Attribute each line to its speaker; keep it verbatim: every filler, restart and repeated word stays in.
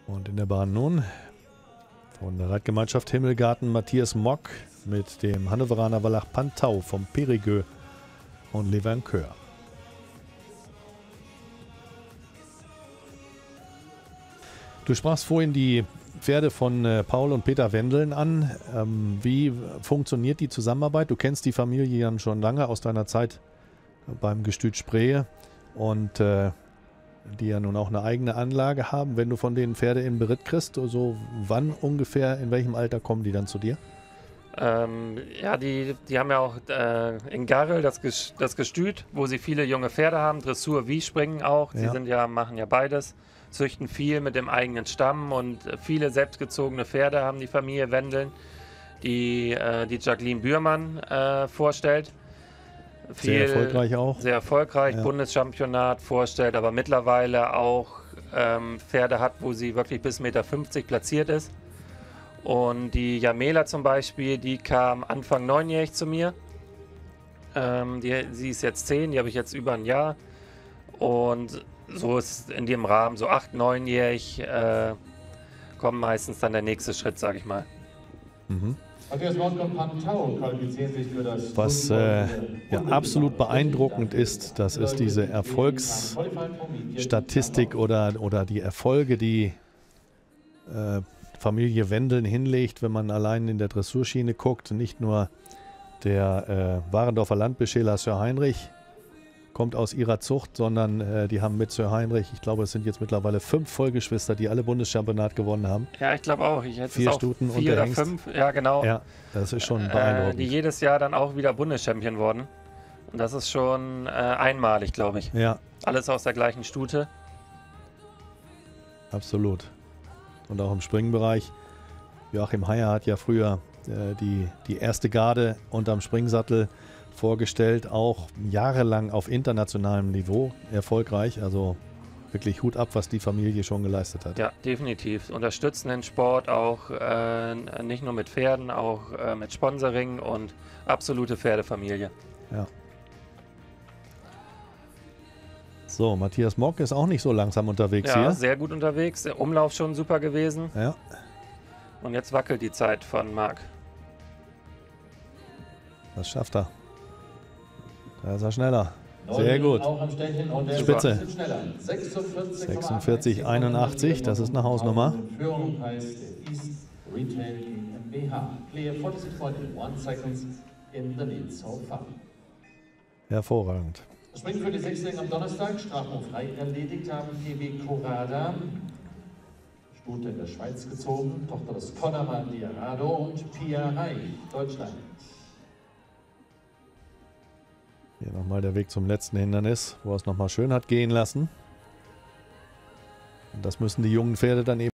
Speaker 1: Und in der Bahn nun von der Reitgemeinschaft Himmelgarten Matthias Mock mit dem Hannoveraner Wallach Pantau vom Périgueux und Levaincoeur. Du sprachst vorhin die Pferde von äh, Paul und Peter Wendeln an. Ähm, wie funktioniert die Zusammenarbeit? Du kennst die Familie ja schon lange aus deiner Zeit beim Gestüt Spreehe und äh, die ja nun auch eine eigene Anlage haben. Wenn du von denen Pferde in Beritt kriegst, so wann ungefähr, in welchem Alter kommen die dann zu dir?
Speaker 2: Ähm, ja, die, die haben ja auch äh, in Garrel das, Ges das Gestüt, wo sie viele junge Pferde haben, Dressur wie Springen auch. Sie
Speaker 1: Ja.
Speaker 2: sind ja, machen ja beides, züchten viel mit dem eigenen Stamm und viele selbstgezogene Pferde haben die Familie Wendeln, die äh, die Jacqueline Bührmann äh, vorstellt. Viel,
Speaker 1: sehr erfolgreich auch.
Speaker 2: Sehr erfolgreich,
Speaker 1: ja.
Speaker 2: Bundeschampionat vorstellt, aber mittlerweile auch ähm, Pferde hat, wo sie wirklich bis eins Komma fünfzig Meter platziert ist. Und die Jamela zum Beispiel, die kam Anfang neunjährig zu mir. Ähm, die, sie ist jetzt zehn, die habe ich jetzt über ein Jahr. Und so ist in dem Rahmen, so acht, neunjährig, äh, kommt meistens dann der nächste Schritt, sage ich mal.
Speaker 1: Mhm. Was äh, ja absolut beeindruckend ist, das ist diese Erfolgsstatistik oder, oder die Erfolge, die äh, Familie Wendeln hinlegt, wenn man allein in der Dressurschiene guckt. Nicht nur der äh, Warendorfer Landbeschäler Sir Heinrich kommt aus ihrer Zucht, sondern äh, die haben mit Sir Heinrich, ich glaube, es sind jetzt mittlerweile fünf Vollgeschwister, die alle Bundeschampionat gewonnen haben.
Speaker 2: Ja, ich glaube auch. Ich hätte
Speaker 1: Vier
Speaker 2: es auch
Speaker 1: Stuten
Speaker 2: vier
Speaker 1: und
Speaker 2: oder
Speaker 1: Hengst.
Speaker 2: fünf. Ja, genau.
Speaker 1: Ja, das ist schon beeindruckend.
Speaker 2: Äh, die jedes Jahr dann auch wieder Bundeschampion wurden. Und das ist schon äh, einmalig, glaube ich.
Speaker 1: Ja.
Speaker 2: Alles aus der gleichen Stute.
Speaker 1: Absolut. Und auch im Springbereich. Joachim Heyer hat ja früher äh, die, die erste Garde unterm Springsattel vorgestellt, auch jahrelang auf internationalem Niveau erfolgreich. Also wirklich Hut ab, was die Familie schon geleistet hat.
Speaker 2: Ja, definitiv. Unterstützen den Sport auch äh, nicht nur mit Pferden, auch äh, mit Sponsoring und absolute Pferdefamilie.
Speaker 1: Ja. So, Matthias Mock ist auch nicht so langsam unterwegs
Speaker 2: ja,
Speaker 1: hier.
Speaker 2: Sehr gut unterwegs. Der Umlauf schon super gewesen.
Speaker 1: Ja.
Speaker 2: Und jetzt wackelt die Zeit von Marc.
Speaker 1: Das schafft er. Da ist er schneller. Sehr gut. Spitze. sechsundvierzig einundachtzig, das ist eine Hausnummer. Hervorragend.
Speaker 3: Springen für die Sechslinge am Donnerstag, strafrufrei erledigt haben P W Corrada, Stute in der Schweiz gezogen, Tochter des Connermann Diarado und Pia Reich, Deutschland.
Speaker 1: Hier nochmal der Weg zum letzten Hindernis, wo er es nochmal schön hat gehen lassen. Und das müssen die jungen Pferde dann eben